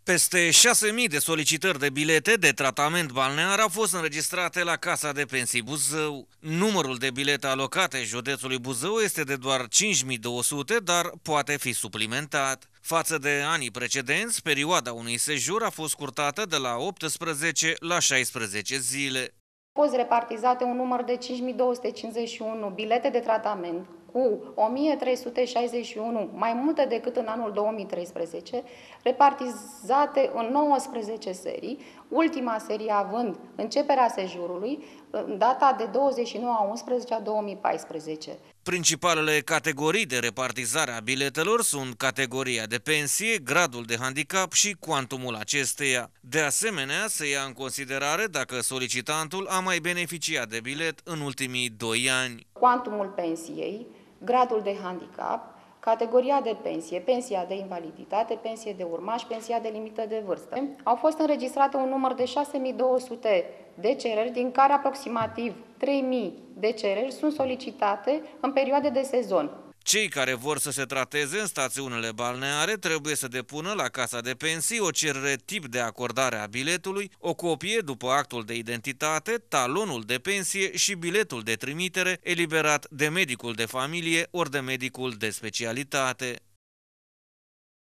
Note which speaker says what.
Speaker 1: Peste 6.000 de solicitări de bilete de tratament balnear au fost înregistrate la Casa de Pensii Buzău. Numărul de bilete alocate județului Buzău este de doar 5.200, dar poate fi suplimentat. Față de anii precedenți, perioada unui sejur a fost scurtată de la 18 la 16 zile.
Speaker 2: Au fost repartizate un număr de 5.251 bilete de tratament cu 1.361, mai multe decât în anul 2013, repartizate în 19 serii, ultima serie având începerea sejurului în data de 29/11/2014.
Speaker 1: Principalele categorii de repartizare a biletelor sunt categoria de pensie, gradul de handicap și cuantumul acesteia. De asemenea, se ia în considerare dacă solicitantul a mai beneficiat de bilet în ultimii 2 ani.
Speaker 2: Cuantumul pensiei, gradul de handicap, categoria de pensie, pensia de invaliditate, pensie de urmaș, pensia de limită de vârstă. Au fost înregistrate un număr de 6.200 de cereri, din care aproximativ 3.000 de cereri sunt solicitate în perioade de sezon.
Speaker 1: Cei care vor să se trateze în stațiunile balneare trebuie să depună la Casa de Pensii o cerere tip de acordare a biletului, o copie după actul de identitate, talonul de pensie și biletul de trimitere eliberat de medicul de familie ori de medicul de specialitate.